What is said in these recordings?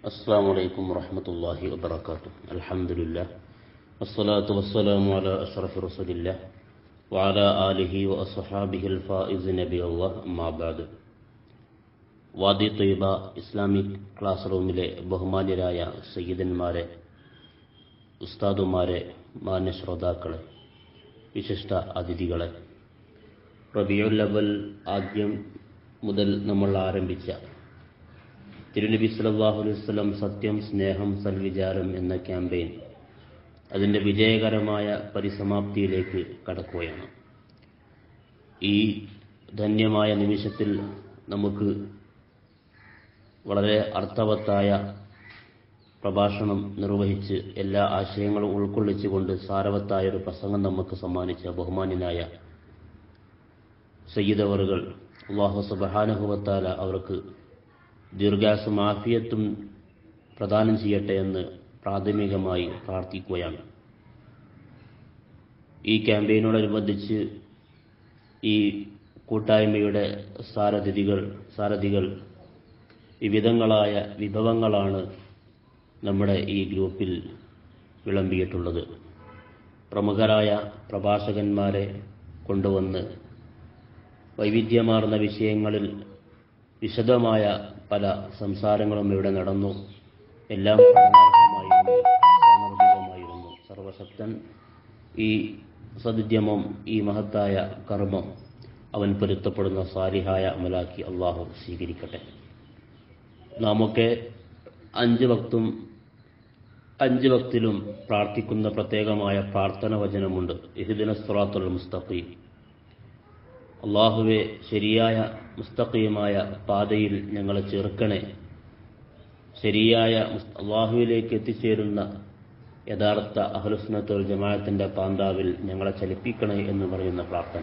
السلام عليكم ورحمة الله وبركاته. الحمد لله والصلاة والسلام على أشرف رسول الله وعلى آله وأصحابه الفائزين بالله أما بعد. വാദി Taiba Islamic class റൂമിലെ ബഹുമാന്യരായ സയ്യിദന്മാരെ, ഉസ്താദുമാരെ, മാന്യ ശ്രോതാക്കളെ, വിശിഷ്ട അതിഥികളെ, റബീഉൽ അവ്വൽ ആദ്യം മുതൽ നമ്മൾ ആരംഭിച്ച തിരുനബി സല്ലല്ലാഹു അലൈഹി വസല്ലം സത്യം, സ്നേഹം, സൽവിചാരം എന്ന ക്യാമ്പയിൻ അതിൻ്റെ വിജയകരമായ പരിസമാപ്തിയിലേക്ക് കടക്കുകയാണ്. ഈ ധന്യമായ നിമിഷത്തിൽ നമുക്ക് വളരെ അർത്ഥവത്തായ പ്രഭാഷണം നിർവഹിച്ച് എല്ലാ ആശയങ്ങളും ഉൾക്കൊള്ളിച്ചുകൊണ്ട് സാരവത്തായ ഒരു പ്രസംഗം നമുക്ക് സമ്മാനിച്ച ബഹുമാന്യനായ സയ്യിദ് അവറുകൾ, അല്ലാഹു സുബ്ഹാനഹു വ തആല അവർക്ക് ദീർഘായുസ്സും ആഫിയത്തും പ്രദാനം ചെയ്യട്ടെ എന്ന് പ്രാഥമികമായി പ്രാർത്ഥിക്കുകയാണ്. ഈ ക്യാമ്പയിനോടനുബന്ധിച്ച് ഈ കൂട്ടായ്മയുടെ സാരഥികൾ വിവിധങ്ങളായ വിഭവങ്ങളാണ് നമ്മുടെ ഈ ഗ്രൂപ്പിൽ വിളമ്പിയിട്ടുള്ളത്. പ്രമുഖരായ പ്രഭാഷകന്മാരെ കൊണ്ടുവന്ന് വൈവിധ്യമാർന്ന വിഷയങ്ങളിൽ വിശദമായ പല സംസാരങ്ങളും ഇവിടെ നടന്നു. എല്ലാം സാന്ദർഭികമായിരുന്നു. സർവശക്തൻ ഈ സദ്യമം, ഈ മഹത്തായ കർമ്മം അവൻ പൊരുത്തപ്പെടുന്ന സാലിഹായ അമലാക്കി അള്ളാഹു സ്വീകരിക്കട്ടെ. നാമൊക്കെ അഞ്ച് വക്തിലും പ്രാർത്ഥിക്കുന്ന പ്രത്യേകമായ പ്രാർത്ഥന വചനമുണ്ട്. ഇഹ്ദിനസ് സിറാത്തുൽ മുസ്തഖീം. അള്ളാഹുവെ, ശരിയായ മുസ്തഖീമായ പാതയിൽ ഞങ്ങളെ ചേർക്കണേ, ശരിയായ അള്ളാഹുവിലേക്ക് എത്തിച്ചേരുന്ന യഥാർത്ഥ അഹ്ലുസുന്നത്ത് വൽ ജമാഅത്തിന്റെ പാന്താവിൽ ഞങ്ങളെ ചലിപ്പിക്കണേ എന്ന് പറയുന്ന പ്രാർത്ഥന.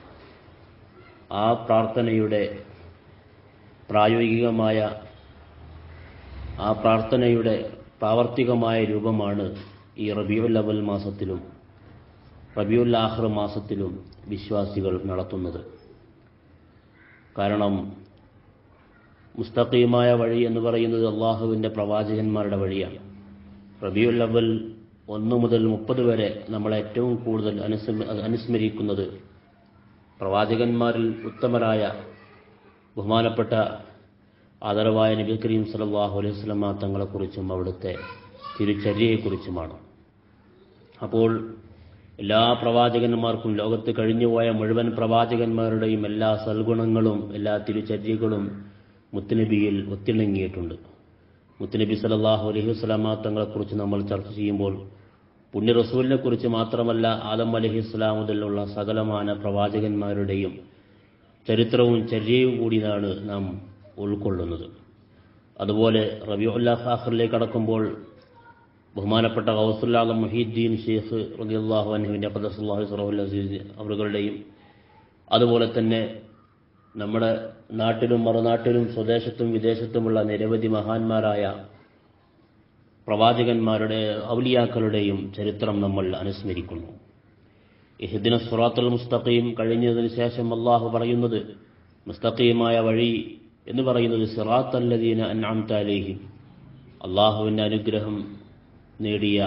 ആ പ്രാർത്ഥനയുടെ പ്രാവർത്തികമായ രൂപമാണ് ഈ റബീഉൽ അവ്വൽ മാസത്തിലും റബീഉൽ ആഖിർ മാസത്തിലും വിശ്വാസികൾ നടത്തുന്നത്. കാരണം മുസ്തഖീമായ വഴി എന്ന് പറയുന്നത് അള്ളാഹുവിൻ്റെ പ്രവാചകന്മാരുടെ വഴിയാണ്. റബീഉൽ അവ്വൽ 1 മുതൽ 30 വരെ നമ്മളെ ഏറ്റവും കൂടുതൽ അനുസ്മരിക്കുന്നത് പ്രവാചകന്മാരിൽ ഉത്തമരായ ബഹുമാനപ്പെട്ട ആദരവായ നബി കരീം സല്ലല്ലാഹു അലൈഹി വസല്ലം തങ്ങളെക്കുറിച്ചും അവിടുത്തെ തിരുചര്യയെക്കുറിച്ചുമാണ്. അപ്പോൾ എല്ലാ പ്രവാചകന്മാർക്കും, ലോകത്ത് കഴിഞ്ഞുപോയ മുഴുവൻ പ്രവാചകന്മാരുടെയും എല്ലാ സൽഗുണങ്ങളും എല്ലാ തിരുചര്യകളും മുത്തുനബിയിൽ ഒത്തിണങ്ങിയിട്ടുണ്ട്. മുത്തുനബി സല്ലല്ലാഹു അലൈഹി വസല്ലം തങ്ങളെക്കുറിച്ച് നമ്മൾ ചർച്ച ചെയ്യുമ്പോൾ പുണ്യ റസൂലിനെ കുറിച്ച് മാത്രമല്ല, ആദം അലൈഹിസ്സലാം മുതലുള്ള സകലമാന പ്രവാചകന്മാരുടെയും ചരിത്രവും ചര്യയും കൂടിയാണ് നാം ഉൾക്കൊള്ളുന്നത്. അതുപോലെ റബീഉൽ ആഖിറിലേക്ക് കടക്കുമ്പോൾ ബഹുമാനപ്പെട്ട ഗൗസുൽ ആലം മുഹീദ്ദീൻ ശൈഖ് റളിയല്ലാഹു അൻഹുവിന്റെ ഖദ്ദസല്ലാഹു സിറഹുൽ അസീസ് അവരുടെയും, അതുപോലെ തന്നെ നമ്മുടെ നാട്ടിലും മറുനാട്ടിലും സ്വദേശത്തും വിദേശത്തുമുള്ള നിരവധി മഹാന്മാരായ പ്രവാചകന്മാരുടെ, ഔലിയാക്കളുടെയും ചരിത്രം നമ്മൾ അനുസ്മരിക്കുന്നു. ഇഹ്ദിനസ് സിറാത്തുൽ മുസ്തഖീം കഴിഞ്ഞതിന് ശേഷം അല്ലാഹു പറയുന്നത്, മുസ്തഖീമായ വഴി എന്ന് പറയുന്നത് സിറാത്തൽ ലദീന അൻഅംത അലൈഹിം, അല്ലാഹുവിന്റെ അനുഗ്രഹം നേടിയ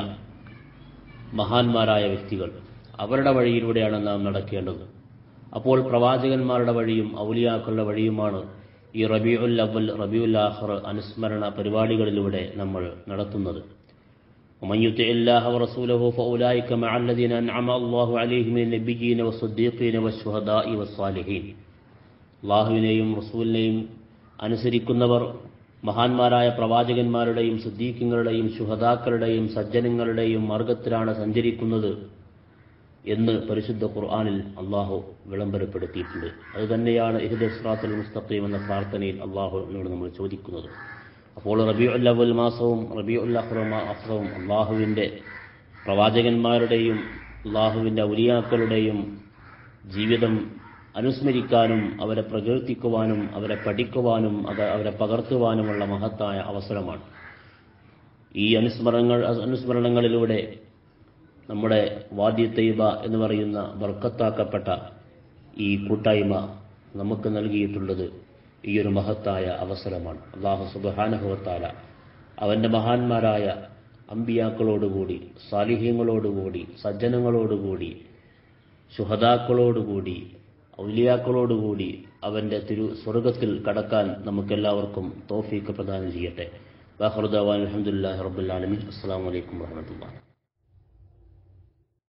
മഹാന്മാരായ വ്യക്തികൾ, അവരുടെ വഴിയിലൂടെയാണ് നാം നടക്കേണ്ടത്. അപ്പോൾ പ്രവാചകന്മാരുടെ വഴിയും ഔലിയാക്കളുടെ വഴിയുമാണ് ഈ റബീഉൽ അവ്വൽ, റബീഉൽ ആഖിർ അനുസ്മരണ പരിപാടികളിലൂടെ നമ്മൾ നടത്തുന്നത്. വമൻ യുതിഇല്ലാഹ വറസൂലഹു ഫഉലൈക മഅൽ ലദീന അൻഅമ അല്ലാഹു അലൈഹിം മിനൻ നബിയ്യീന വസ്സദ്ദീഖീന വശുഹദാഇ വസ്സാലിഹീൻ. അല്ലാഹുവിനെയും റസൂലിനെയും അനുസരിക്കുന്നവർ മഹാന്മാരായ പ്രവാചകന്മാരുടെയും സിദ്ദീഖീങ്ങളുടെയും ശുഹദാക്കളുടെയും സജ്ജനങ്ങളുടെയും മാർഗത്തിലാണ് സഞ്ചരിക്കുന്നത് എന്ന് പരിശുദ്ധ ഖുർആനിൽ അള്ളാഹു വിളംബരപ്പെടുത്തിയിട്ടുണ്ട്. അതുതന്നെയാണ് ഇഹ്ദിനസ് സിറാത്തുൽ മുസ്തഖീം എന്ന പ്രാർത്ഥനയിൽ അള്ളാഹുവിനോട് നമ്മൾ ചോദിക്കുന്നത്. അപ്പോൾ റബീഉൽ അവ്വൽ മാസവും റബീഉൽ ആഖിറും അള്ളാഹുവിൻ്റെ പ്രവാചകന്മാരുടെയും അള്ളാഹുവിൻ്റെ ഔലിയാക്കളുടെയും ജീവിതം അനുസ്മരിക്കാനും അവരെ പ്രകീർത്തിക്കുവാനും അവരെ പഠിക്കുവാനും അവരെ പകർത്തുവാനുമുള്ള മഹത്തായ അവസരമാണ്. ഈ അനുസ്മരണങ്ങളിലൂടെ നമ്മുടെ വാദി ത്വയ്ബ എന്ന് പറയുന്ന ബർക്കത്താക്കപ്പെട്ട ഈ കൂട്ടായ്മ നമുക്ക് നൽകിയിട്ടുള്ളത് ഈ ഒരു മഹത്തായ അവസരമാണ്. അല്ലാഹു സുബ്ഹാനഹു വ തആല അവൻ്റെ മഹാന്മാരായ അമ്പിയാക്കളോടുകൂടി, സാലിഹ്യങ്ങളോടുകൂടി, സജ്ജനങ്ങളോടുകൂടി, ശുഹദാക്കളോടുകൂടി, ഔലിയാക്കളോടുകൂടി അവൻ്റെ സ്വർഗത്തിൽ കടക്കാൻ നമുക്കെല്ലാവർക്കും തൗഫീഖ് പ്രദാനം ചെയ്യട്ടെ. വാഖിറു ദഅ്വാനാ അൽഹംദുലില്ലാഹി റബ്ബിൽ ആലമീൻ. അസ്സലാമു അലൈക്കും വറഹ്മത്തുള്ളാഹി.